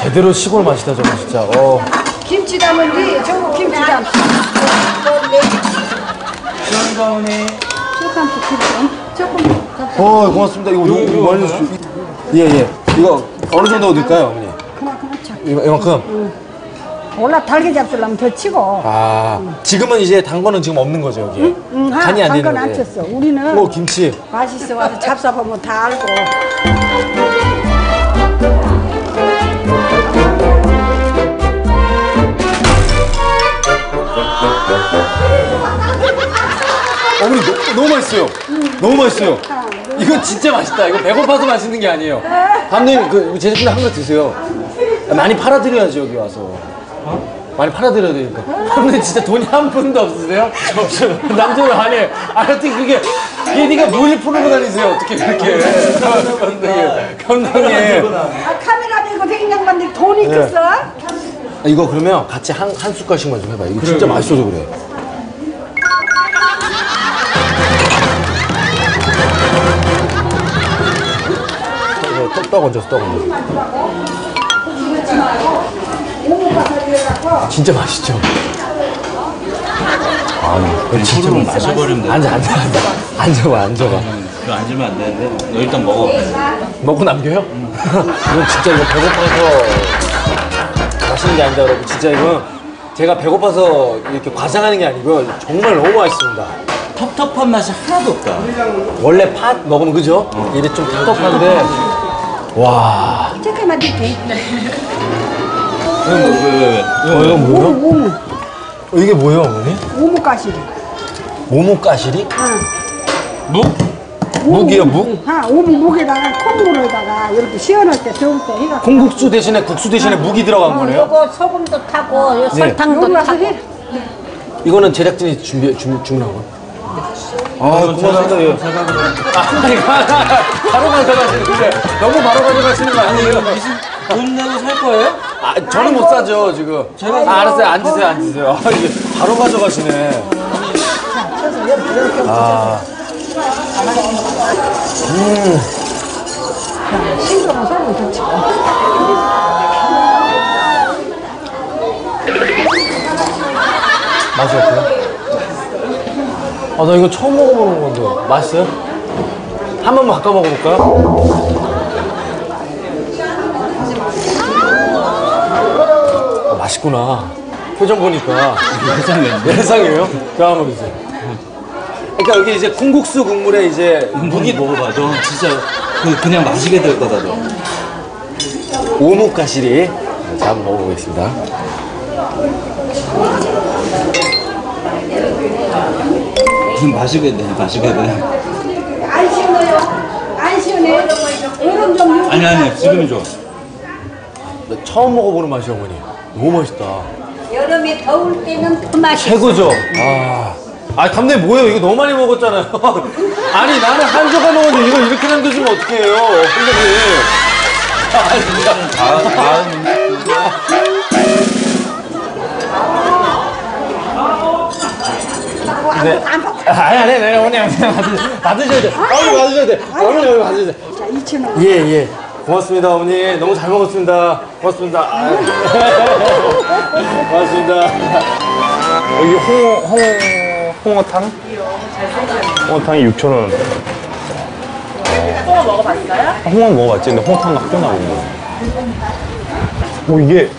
제대로 시골 맛이다 저거 진짜. 김치 담은디 저거 김치 담. 감사합니다 어머니. 조금. 고맙습니다. 이거 많이 주세요. 예. 이거 어느 정도 넣을까요 어머니? 그만큼 쳐. 이만큼? 올라 달게 잡수려면 더 치고. 지금은 이제 단 거는 지금 없는 거죠 여기? 간이 안 되는 안 거지? 쳤어. 우리는 김치. 맛있어 와서 잡숴보면 다 알고. 어머니 너무 맛있어요. 너무 맛있어요. 이거 진짜 맛있다. 이거 배고파서 맛있는 게 아니에요. 감독님 그 제작진들 한 거 드세요. 많이 팔아드려야지 여기 와서. 많이 팔아드려야 되니까. 감독님 진짜 돈이 한 푼도 없으세요? 없어요. 남자는 안 해. 어떻게 그게 네가 뭘 풀고 다니세요? 어떻게 그렇게. 감독님. 카메라 들고 댕긴 양반들 돈이 있겠어? 이거 그러면 같이 한 숟갈씩만 좀 해봐. 이거 진짜 맛있어서 그래. 떡 얹어서 떡 얹어서. 진짜 맛있죠? 아니, 진짜 마셔버리면 돼. 앉아봐. 그거 앉으면 안 되는데. 너 일단 먹어. 먹고 남겨요? 이건 진짜 이거 배고파서 맛있는 게 아니다 여러분. 진짜 이건 제가 배고파서 이렇게 과장하는 게 아니고요. 정말 너무 맛있습니다. 텁텁한 맛이 하나도 없다. 원래 팥 먹으면 그죠? 이게 좀 텁텁한데 와. 잠깐만 줄게. 왜? 이거 뭐예요? 오무. 이게 뭐예요 어머니? 오무가시. 모모가시리? 묵? 묵이요 묵? 오무묵에다가 콩물에다가 이렇게 시원할 때 더울 때 해가. 콩국수 대신에 국수 대신에 묵이 들어간 거네요? 요거 소금도 타고 요 설탕도 여기 와서 타고. 해. 이거는 제작진이 주문한 거? 고맙습니다. 예. 바로 가져가시는 근데 너무 바로 가져가시는 거 아니에요? 돈 내고 살 거예요? 저는 못 사죠 지금. 알았어요. 앉으세요. 이게 바로 가져가시네. 싱거운 소금 더 치고. 맛이 어때요? 나 이거 처음 먹어보는 건데 맛있어요? 한 번만 바꿔 먹어볼까요? 맛있구나. 표정 보니까 예상이에요? 자, 한번 보세요. 그러니까 여기 이제 콩국수 국물에 이제 묵이 먹어봐. 너 진짜 그냥 마시게 될 거다 너. 오목가시리. 자, 한번 먹어보겠습니다. 마시게 돼. 안 시원해요. 안 시원해. 얼음 좀. 아니 지금이 좋아. 나 처음 먹어보는 맛이야 어머니. 너무 맛있다. 여름에 더울 때는 그 맛이 최고죠? 감독님 뭐예요? 이거 너무 많이 먹었잖아요. 아니 나는 한 조각 먹었는데 이걸 이렇게 남겨주면 어떡해요 감독님. 네. 아니, 어머니 받으셔야 돼. 어머니 받으셔야 돼. 자, 2,000원. 예. 고맙습니다, 어머니. 너무 잘 먹었습니다. 고맙습니다. 고맙습니다. 여기 홍어탕? 홍어탕이 6,000원. 홍어 먹어봤어요? 홍어 먹어봤지? 근데 홍어탕 학교 나오는 거. 이게.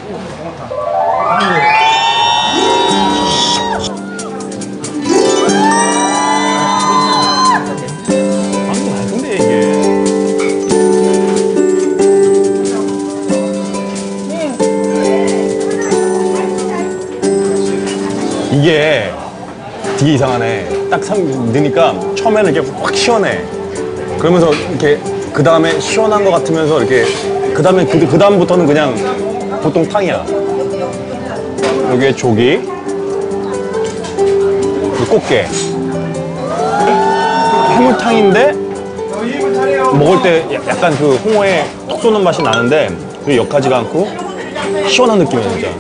이게 되게 이상하네. 딱 넣으니까 처음에는 이렇게 확 시원해. 그러면서 이렇게 그 다음에 시원한 것 같으면서 이렇게 그 다음에 그 다음부터는 그냥 보통 탕이야. 여기에 조기, 꽃게, 해물탕인데 먹을 때 약간 그 홍어에 톡 쏘는 맛이 나는데 그게 역하지가 않고 시원한 느낌이야 진짜.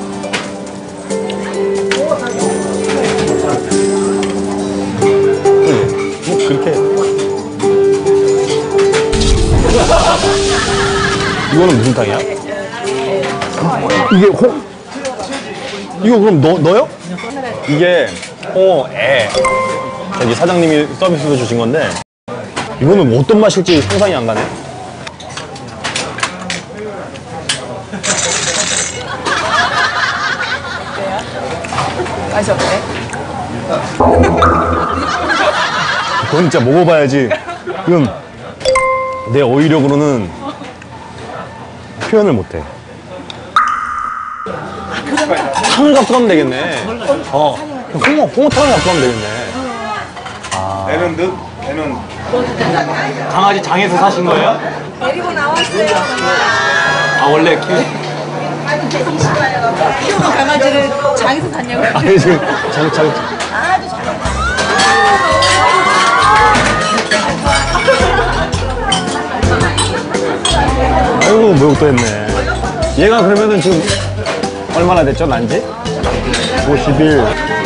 그렇게 이거는 무슨 탕이야? 이게 이거 그럼 너요? 이게 홍어에 여기 사장님이 서비스로 주신 건데 이거는 어떤 맛일지 상상이 안 가네. 맛이 어때? 그건 진짜 먹어봐야지. 이건 내 어휘력으로는 표현을 못해. 탕을 갖고 가면 되겠네. 홍어탕을 갖고 가면 되겠네. 걔는 강아지 장에서 사신 거예요? 데리고 나왔어요. 아 원래 키우는 강아지를 장에서 샀냐고요? 아니 지금 장 아이고 뭐또 했네. 얘가 그러면은 지금 얼마나 됐죠 난지? 50일.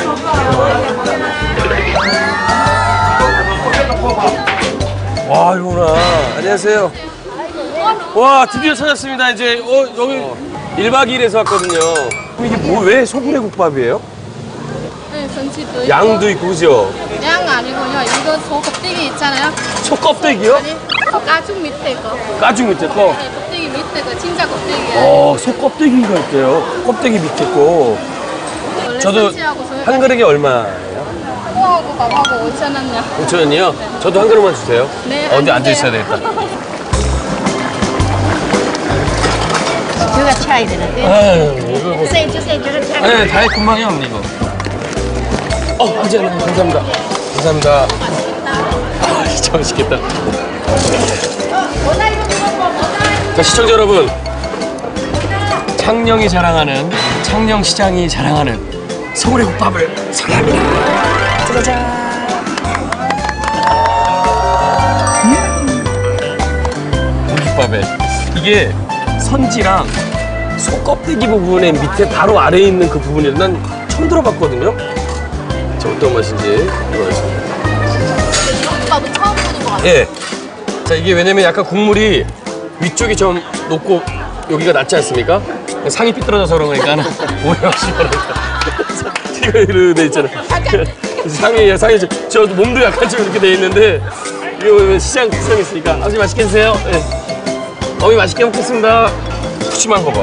와, 이거구나. 안녕하세요. 와, 드디어 찾았습니다. 이제, 여기 1박 2일에서 왔거든요. 이게 왜 소구레 국밥이에요? 네, 전치도 양도 있고, 그죠? 양 아니고요. 이거 소 껍데기 있잖아요. 소 껍데기요? 아니, 가죽 밑에 거. 가죽 밑에 거? 네, 껍데기 밑에 거. 진짜 껍데기예요. 소 껍데기가 있대요. 껍데기 밑에 거. 원래 저도 전치하고 소요. 한 그릇에 얼마예요? 소하고 밥하고 5,000원요. 5,000원이요? 저도 한 그릇만 주세요. 네, 어디 안 앉아 있어야 돼요. 되겠다. 저가 차야 되는데. 아유, 이거 뭐. 주세요, 저가 차야 네, 다이 금방이요, 언니, 이거. 괜찮아요. 감사합니다. 감사합니다. 아, 진짜 맛있겠다. 자, 시청자 여러분. 창녕이 자랑하는, 창녕시장이 자랑하는 서울의 국밥을 소개합니다. 짜자잔. 국밥에 이게 선지랑 소 껍데기 부분의 밑에 바로 아래에 있는 그 부분이 난 처음 들어봤거든요. 자, 어떤 맛인지 이거겠습니다. 국밥은 처음 보는 것 같아요. 예. 자, 이게 왜냐면 약간 국물이 위쪽이 좀 높고 여기가 낮지 않습니까? 상이 삐뚤어져서 그런 거니까 오해하시기 바랍니다. 이거 이렇게 돼 있잖아. 상이 저 몸도 약간 좀 이렇게 돼 있는데 이거 시장 특성이 있으니까 아버지 맛있게 드세요. 예. 어머니 맛있게 먹겠습니다. 푸짐한 거 봐.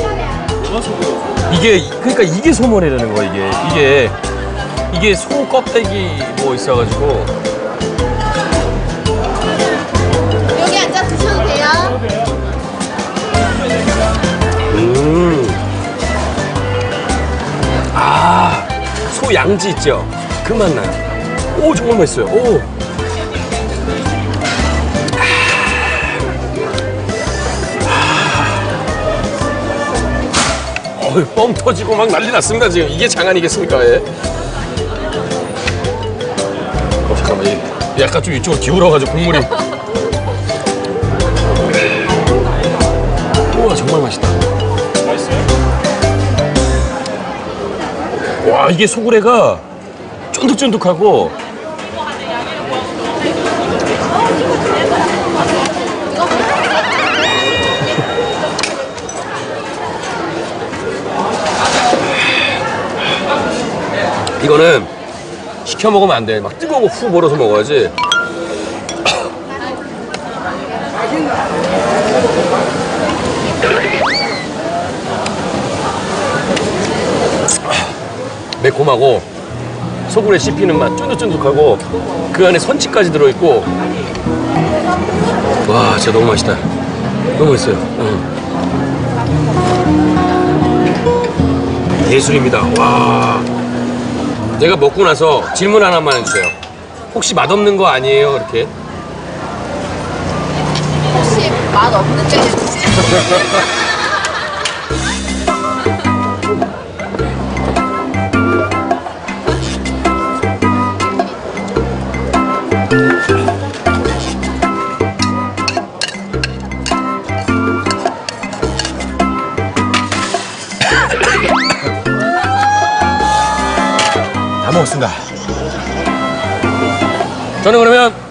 이게 그러니까 이게 소머리라는 거야 이게 소 껍데기 뭐 있어가지고. 여기 앉아 드셔도 돼요. 소 양지 있죠? 그 맛 나요. 오, 정말 맛있어요. 오. 뻥 터지고 막 난리 났습니다, 지금. 이게 장안이겠습니까, 예? 잠깐만, 약간 좀 이쪽으로 기울어가지고 국물이. 우와, 정말 맛있다. 와, 이게 소구레가 쫀득쫀득하고 이거는 시켜 먹으면 안 돼. 막 뜨거운 거 후 몰아서 먹어야지. 매콤하고 소금에 씹히는 맛, 쫀득쫀득하고 그 안에 선치까지 들어있고. 와, 진짜 너무 맛있다. 너무 맛있어요. 예술입니다. 와. 내가 먹고 나서 질문 하나만 해주세요. 혹시 맛없는 거 아니에요? 이렇게. 혹시 맛 없는데 드세요? 다 먹었습니다. 저는 그러면